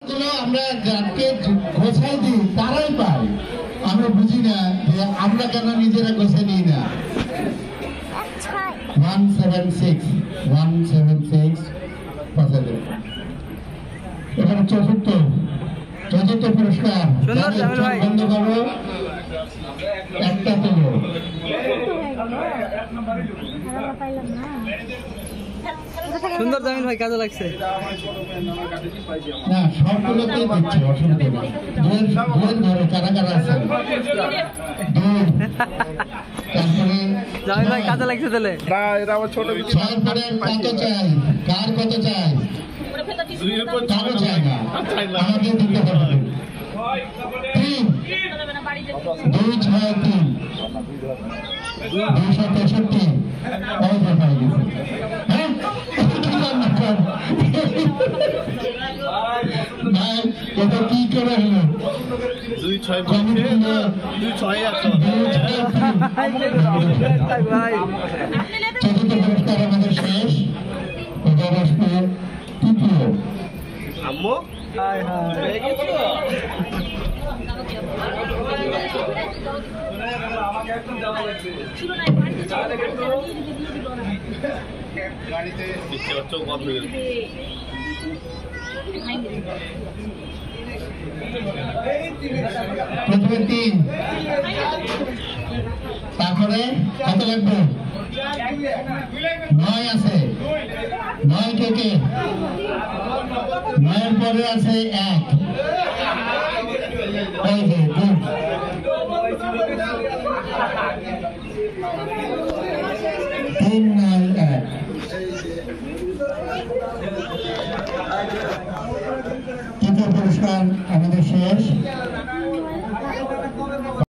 আমরা যাকে গোছাই দিই তারাই পাই। আমরা বুঝি না যে আমরা কেন নিজেরা গোছাই দিই না। 176 এখানে চতুর্থ পুরস্কার বন্ধ করো, একটা তোলো। সুন্দর জামিল ভাই, কাজে লাগছে না, সবগুলোতেই দিচ্ছে, অসুবিধা নেই। ধরো কারা কারা আছে। তারপরে জামিল ভাই কাজে লাগছে তাহলে। কত চাই, কার কত চাই, কারো চাই না, আমাকে দিতে হবে। 263 263 হ্যাঁ, এটা কি করে হলো? 2-6 চতুর্থ পুরস্কার আমাদের শেষ। এটা আসবে তৃতীয়। আম্মু প্রথমে 3, তারপরে কত লাগবে? 9 আছে। 9 থেকে 9 পরে আছে 1। ওই যে 2। 3, 9, 1। তৃতীয় পুরস্কার আমাদের শেষ।